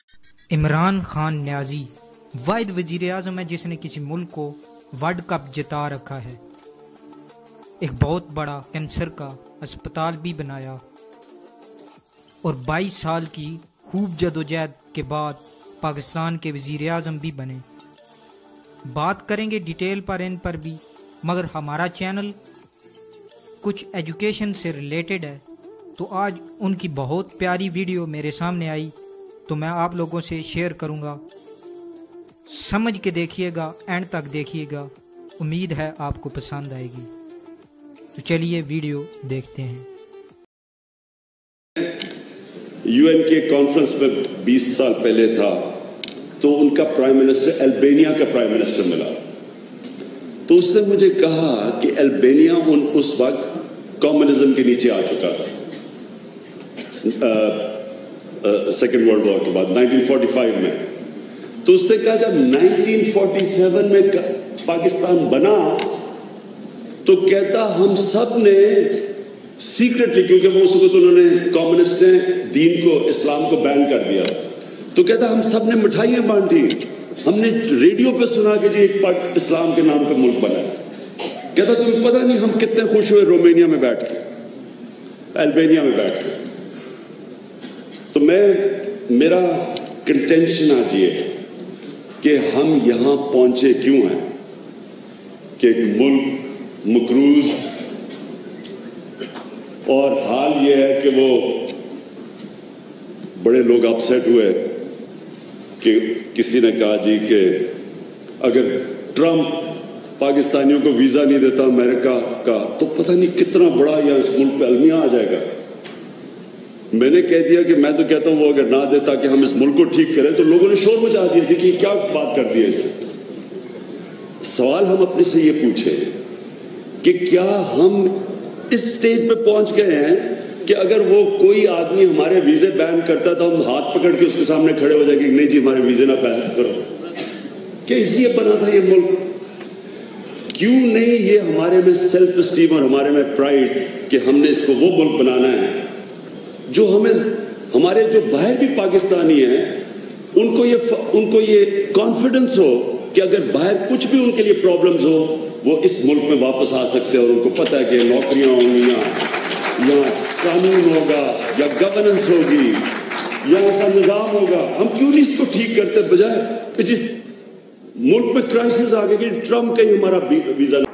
عمران خان نیازی واحد وزیر اعظم ہے جس نے کسی ملک کو ورلڈ کپ جتا رکھا ہے، ایک بہت بڑا کینسر کا اسپتال بھی بنایا اور 22 سال کی خوب جدوجہد کے بعد پاکستان کے وزیر اعظم بھی بنے۔ بات کریں گے ڈیٹیل پر ان پر بھی، مگر ہمارا چینل کچھ ایجوکیشن سے ریلیٹڈ ہے، تو آج ان کی بہت پیاری ویڈیو میرے سامنے آئی تو میں آپ لوگوں سے شیئر کروں گا۔ سمجھ کے دیکھیے گا، اینڈ تک دیکھیے گا، امید ہے آپ کو پسند آئے گی۔ تو چلیے ویڈیو دیکھتے ہیں۔ یو این کے کانفرنس میں 20 سال پہلے تھا تو ان کا پرائم منسٹر البینیا کا پرائم منسٹر ملا، تو اس نے مجھے کہا کہ البینیا اس وقت کمیونزم کے نیچے آ چکا تھا سیکنڈ ورلڈ وار کے بعد 1945 میں۔ تو اس نے کہا جب 1947 میں پاکستان بنا تو کہتا ہم سب نے سیکرٹلی، کیونکہ وہ اس وقت انہوں نے کمیونسٹ نے دین کو، اسلام کو بین کر دیا، تو کہتا ہم سب نے مٹھائیاں بانٹی، ہم نے ریڈیو پہ سنا کہ جی ایک اسلام کے نام کا ملک بنا ہے۔ کہتا تمہیں پتہ نہیں ہم کتنے خوش ہوئے رومینیا میں بیٹھ کے، البینیا میں بیٹھ کے۔ تو میرا کنٹینشن آج یہ ہے کہ ہم یہاں پہنچے کیوں ہیں کہ ایک ملک مقروض، اور حال یہ ہے کہ وہ بڑے لوگ اپسیٹ ہوئے کہ کسی نے کہا جی کہ اگر ٹرمپ پاکستانیوں کو ویزا نہیں دیتا امریکہ کا تو پتہ نہیں کتنا بڑا یا اس ملک پہ المیہ آ جائے گا۔ میں نے کہہ دیا کہ میں تو کہتا ہوں وہ اگر نہ دیتا کہ ہم اس ملک کو ٹھیک کریں، تو لوگوں نے شور مچا دیا جی کہ کیا بات کر دی ہے اس نے۔ سوال ہم اپنے سے یہ پوچھیں کہ کیا ہم اس سٹیج پہ پہنچ گئے ہیں کہ اگر وہ کوئی آدمی ہمارے ویزے بین کرتا تو ہم ہاتھ پکڑ کے اس کے سامنے کھڑے ہو جائیں کہ نہیں جی ہمارے ویزے نہ بین کرو؟ کیا اس لیے بنا تھا یہ ملک؟ کیوں نہیں یہ ہمارے میں سیلف اسٹیم اور ہمارے میں پرائڈ کہ ہم نے اس کو وہ ملک بنانا ہے جو ہمارے جو باہر بھی پاکستانی ہیں ان کو یہ کانفیڈنس ہو کہ اگر باہر کچھ بھی ان کے لیے پرابلمز ہو وہ اس ملک میں واپس آ سکتے ہیں، اور ان کو پتہ ہے کہ نوکریاں ہوں گی یا قانون ہوگا یا گورننس ہوگی یا ایسا نظام ہوگا۔ ہم کیوں نہیں اس کو ٹھیک کرتے، بجائے کہ جس ملک میں کرائسس آ گئی کہ ٹرمپ کا ہی ہمارا ویزا